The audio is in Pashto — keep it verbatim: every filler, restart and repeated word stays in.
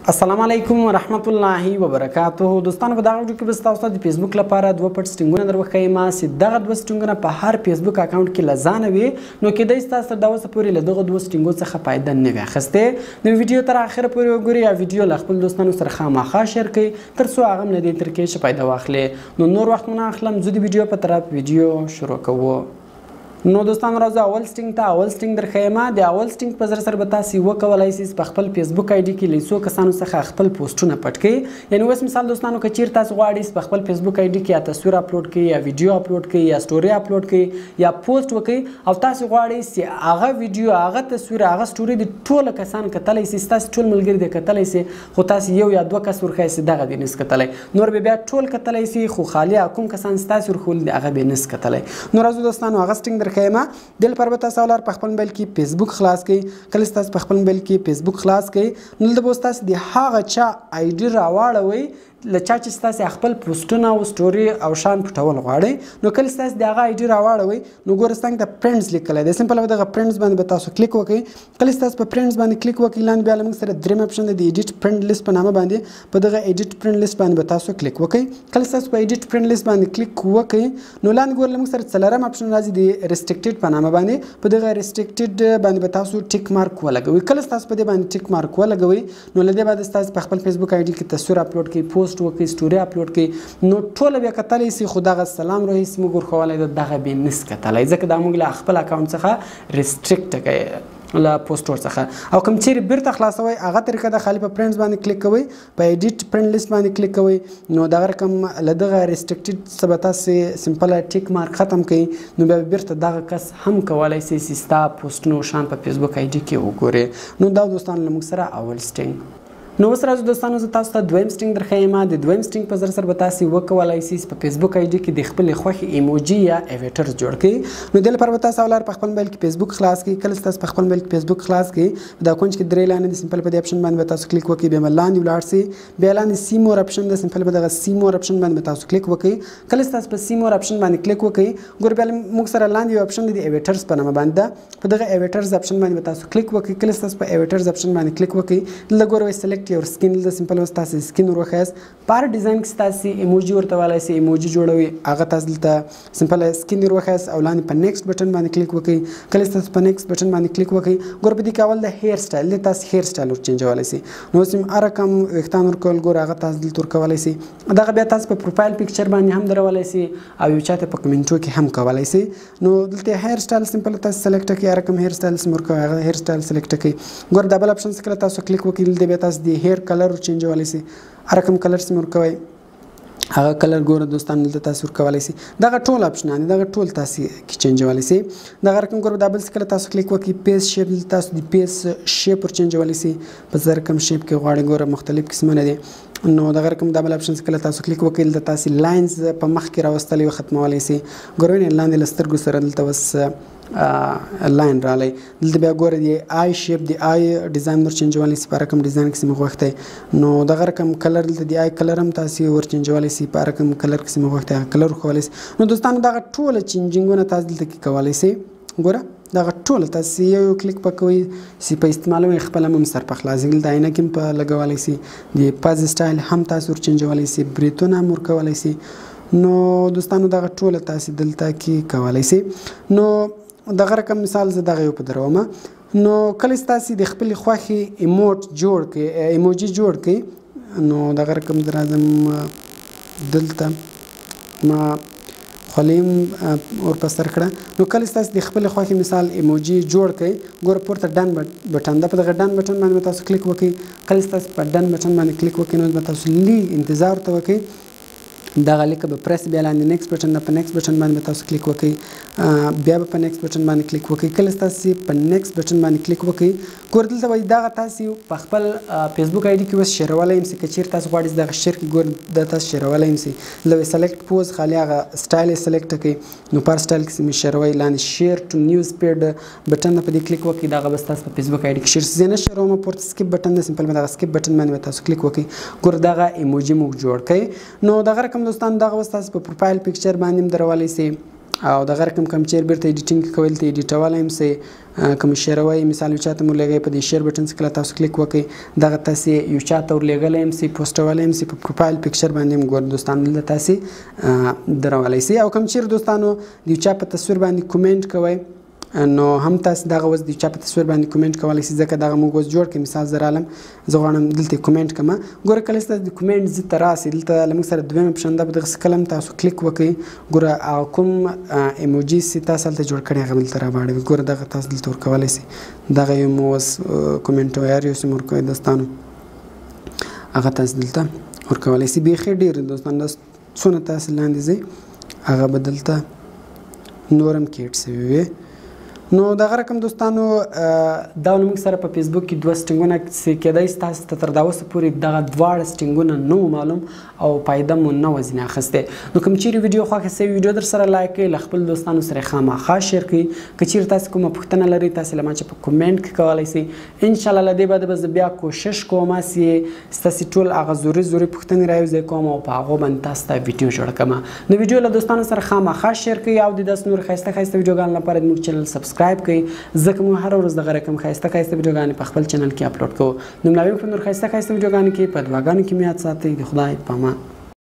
السلام علیکم ورحمت الله وبرکاته. دوستانو په دغه ویډیو کې به تاسو ته د فیسبوک لپاره دوه پټ سټینګونه دروښیم چې دغه دوه سټینګونه په هر فیسبوک اکاونټ کې له ځانه وي، نو کیدای شي تاسو د اوسه پورې له دغه دوه سټینګو څخه فایده نه وي اخیستې. نو ویډیو تر اخره پورې وګورئ او ویډیو له خپل دوستانو سره خامخا شیر کړئ تر څو هغه هم له دې ترکیې ښه فایده واخلي. نو نور وخت نه اخلم، زه د ویډیو په طرف ویډیو شروع کوو. نو دوستان راځو اول سټینګ ته اول سټینګ درښیم. د اول سټینګ په ذریعه سره به تاسو وکولای شئ په خپل فیسبوک آی ډي کې له څو کسانو څخه خپل پوسټونه پټ کړئ. یعنې اوس مثال دوستانو که چیرې تاسو غواړئ په خپل فیسبوک آی ډي کې یا تصویر اپلوډ کړئ یا ویډیو اپلوډ کړئ یا سټوري اپلوډ کړئ یا پوسټ وکړئ او تاسو غواړئ چې هغه ویډیو هغه تصویر هغه سټوري د ټول کسان کتلی شي، تاسو ټول ملګري دې کتلی شي، خو تاسو یو یا دوه کس ورښایئ چې دغه دې نس کتلی، نور به بیا ټول کتلی شي خو خالي کوم کسان ستاسو ورښولي دي هغه به نس کتلی. نو راځو دوستانو هغه سټینګ درښیم. لپاره به تاسو ولر په خپل موبایل کې فیسبوک خلاص کړئ. کله چې تاسو په خپل موبایل کې فیسبوک خلاص کړئ نو دلته به تاسو د هغه چا آی ډي راواړوئ له چا چې تاسو خپل پوسټونه او سټوري او شان پټول غواړئ. نو کله چې تاسو د هغه آی ډي راواړوئ نو ګوره ستاسو د فرینډز لیکلی دی، سمپل به دغه فرینډز باندې به تاسو کلیک وکړئ. کله چې تاسو په فرینډز باندې کلیک وکړئ لاندې بیا له موږ سره دریم اپشن دی د ایډیټ فرینډ لیست په نامه باندې، په دغه ایډیټ فرینډ لیست باندې به تاسو کلیک وکړئ. کله چې تاسو په ایډیټ فرینډ لیست باندې کلیک وکړئ نو لاندې ګوره له موږ سره څلورم اپشن راځي د ریسټریکټډ په نامه باندې، په دغه ریسټریکټډ باندې به تاسو ټیک مارک ولګوئ. کله چې تاسو په دې باندې ټیک مارک ولګوئ نو له دې بعد تاسو په خپل فیسبوک آی ډي کې تصویر اپلوډ کړئ، پوسټ وکړئ، سټوري اپلوډ کړئ، نو ټوله بیا کتلی شي خو دغه سلام روهي چې موږ ورښولی ده دغه بې نس کتلی، ځکه دا موږ له خپل اکاونټ څخه ریسټریکټ کوي له پوسټور څخه. او کوم چیرې بیرته خلاصوئ هغه طریقه ده خالي په فرینډز باندې کلیک کوئ، په ایډیټ فرینډ لیست باندې کلیک کوئ، نو دغه رقم له دغه ریسټریکټډ څخه به تاسې سمپله ټیک مارک ختم کړئ نو بیا بیرته دغه کس هم کولی شي چې ستا پوسټونه او شان په فیسبوک آی ډي کې وګوري. نو دا دوستانو له موږ سره اول سټینګ. نو اوس راځو دوستانو زه تاسو ته دویم سټینګ درښیم. د دویم سټینګ په ذریعه سره به تاسو وکولای شئ په فیسبوک آی ډي کې د خپلې خوښې ایموجي یا ایویټرز جوړ کړئ. نو دې لپاره به تاسو اول په خپل موبایل کې فیسبوک خلاص کړئ. کله چې تاسو په خپل موبایل کې فیسبوک خلاص کړئ دا کونج کې درې لاینې دي، سمپل په دې اپشن باندې به تاسو کلیک وکړئ، بیا به لاندې ولاړ شئ، بیا لاندې سی مور اپشن ده، سمپل په دغه سی مور اپشن باندې به تاسو کلیک وکړئ. کله چې تاسو په سی مور اپشن باندې کلیک وکړئ ګوره بیا موږ سره لاندې یو اپشن دی د ایویټرز په نامه باندې ده، په دغه ایویټرز اپشن باندې به تاسو کلیک وکړئ. کله چې تاسو په ایویټرز اپشن باندې کلیک وکړئ دلته ګوره وایي سلیکټ یور سکین، دلته سمپل تاسو سکین ورښایاست. په هر ډیزاین کې تاسو ایموجي ورته ویلی شئ، ایموجي جوړوئ، هغه تاسو دلته سمپل سکین ورښایاست او لاندې په نیکسټ بټن باندې کلیک وکړئ. کله چې تاسو په نیکسټ بټن باندې کلیک وکړئ ګوره په دې کې اول د هیر سټایل دی، تاسو هیر سټایل ور چینجولی شئ. نو اوس هر رقم ویښتان ورکول ګوره هغه تاسو دلته ورکولی شئ. دغه بیا تاسو په پروفایل پکچر باندې هم درولی شئ او یو چاته په کمنټو کې هم کولی شئ. نو دلته هیر سټایل سمپل تاسو سلیکټ کړئ، هر رقم هیر سټایل سم ورکوئ، هغه هیر سټایل سلیکټ کړئ. ګوره دا بل اپشن څخه کله تاسو کلیک وکړئ دلته بیا تاسو د هیر کلر ور چینجولی شئ، هر رقم کلر سم ورکوئ، هغه کلر ګوره دوستان دلته تاسو ورکولی شئ. دغه ټول اپشنان دغه ټول تاسو کې چینجولی شئ. دغه رقم ګوره دا بل څه کله تاسو کلیک وکړئ پیس شیپ دلته تاسو د پیس شیپ ور چینجولی شئ، په زر رقم شیپ کې غواړئ ګوره مختلف قسمونه دي. نو دغه رقم دا بل اپشن کله تاسو کلیک وکړئ دلته تاسو لاینز په مخ کې راوستلی او ختمولی شئ. ګوره وینئ لاندې له سترګو سره دلته اوس لاین رالی، دلته بیا ګوره د آی شیپ د آی ډیزاین ور چینجولی شئ، په رقم ډیزاین کې مې غوښتی. نو دغه رقم کلر دلته د آی کلر هم تاسو ور چینجولی شئ، په رقم کلر کې مې غوښتی هغه کلر ورکولی شئ. نو دوستانو دغه ټوله چینجینګونه تاسو دلته کې کولی شئ. ګوره دغه ټوله تاسو یو یو کلیک په کوئ چې په استعمالوئ خپله هم سر په خلاصېږي. دلته عینکې هم په لګولی شئ، د پز سټایل هم تاسو ور چینجولی شئ، بریتونه هم ورکولی شئ. نو دوستانو دغه ټوله تاسو دلته کې کولی شئ. نو دغه رقم مثال زه دغه یو په درومه. نو کله چې تاسو د خپلې خوښې ایموټ جوړ کړئ، ایموجي جوړ کړئ، نو دغه رقم زه راځم دلته ما خولۍ هم ور په سر کړه. نو کله چې تاسو د خپلې خوښې مثال ایموجي جوړ کړئ ګوره پورته ډن بټن ده، په دغه ډن بټن باندې به تاسو کلیک وکړئ. کله چې تاسو په ډن بټن باندې کلیک وکړئ نو به تاسو لږ انتظار ورته وکړئ، دغه لیکه به پرس بیا لاندې نیکسټ بټن ده، په نیکسټ بټن باندې به تاسو کلیک وکړئ، بیا به په نیکسټ بټن باندې کلیک وکړئ. کله چې تاسو په نیکسټ بټن باندې کلیک وکړئ ګوره دلته وایي دغه تاسو په خپل فیسبوک آی ډي کې اوس شیرولی یم چې که چیرې تاسو غواړئ دغه شیر کړئ ګوره دا تاسو شیرولی یم چې دلته وایي سلیکټ پوز، خالي هغه سټایل یې سلیکټ کړئ. نو پر سټایل کې مې شیروئ، لاندې شیر ټو نیوز پیډ بټن ده، په دې کلیک وکړئ دغه به ستاسو په فیسبوک آی ډي کې شیر شي. زه نه شیروم، پورته سکیپ بټن ده، سمپل به دغه سکیپ بټن باندې به تاسو کلیک وکړئ ګوره دغه ایموجي موږ جوړ کړئ. نو دغه رقم دوستان دغه اوس تاسو په پروفایل پکچر باندې هم درولی شئ او دغه رقم کوم چیر بیرته ایډیټینګ کول ته ایډیټولی هم سئ کوم شیروئ مثال یو چا ته مو لېږئ په دې شیر بټن څخه کله تاسو کلیک وکړئ دغه تاسې یو چا ته ورلېږلی هم سئ پوسټولی هم سئ په پروفایل پکچر باندې هم ګور دوستانو دلته تاسې درولی سئ او کوم چیر دوستانو د یو چا په تصویر باندې کومنټ کوئ نو هم تاسو دغه اوس د چا په تصویر باندې کومنټ کولی شئ ځکه دغه موږ اوس جوړ کړئ مثال زه رالم زه غواړم دلته کومنټ کړم ګوره کله چې تاسو د کومنټ ځای ته راسئ دلته له موږ سره دویمه اپشن ده په دغسې کله هم تاسو کلیک وکړئ ګوره هغه کوم ایموجیز چې تاسو هلته جوړ کړي هغه دلته راباړوي ګوره دغه تاسو دلته ورکولی شئ دغه یو مو اوس کومنټ ویار یو سیم ورکوئ دوستانو هغه تاسو دلته ورکولی شئ بیخي ډېر دوستانو دا څونه تاسو لاندې ځئ هغه به دلته نور هم کیټ شوي وي نو دغه رقم دوستانو دا نو موږ سره په فیسبوک کې دوه سټینګونه چې کېدای شي تاسو ته تر دا اوسه پورې دغه دواړه سټینګونه نه وو معلوم او فایده مو نه وه ځینې اخیستی نو کوم چیرې ویډیو خوښه سوي ویډیو در سره لایک کړئ له خپلو دوستانو سره یې خامخا شیر کړئ که چیرې تاسو کومه پوښتنه لرئ تاسو له ما چې په کومنټ کې کولی شئ انشاءالله له دې بعده به زه بیا کوشش کوم چې ستاسې ټول هغه ضروري ضروري پوښتنې رایوځای کوم او په هغو باندې تاسو ته ویډیو جوړه کړم نو ویډیو له دوستانو سره خامخا شیر کړئ او د داسې نور ښایسته ښایسته ویډیوګانو لپاره زموږ چینل سبسکرایب کړئ ځکه موږ هره ورځ دغه رقم ښایسته ښایسته ویډیوګانې په خپل چینل کې اپلوډ کوو نو ملاوي په نور ښایسته ښایسته ویډیوګانو کې په دعاګانو کې مې یاد ساتئ د خدای په امان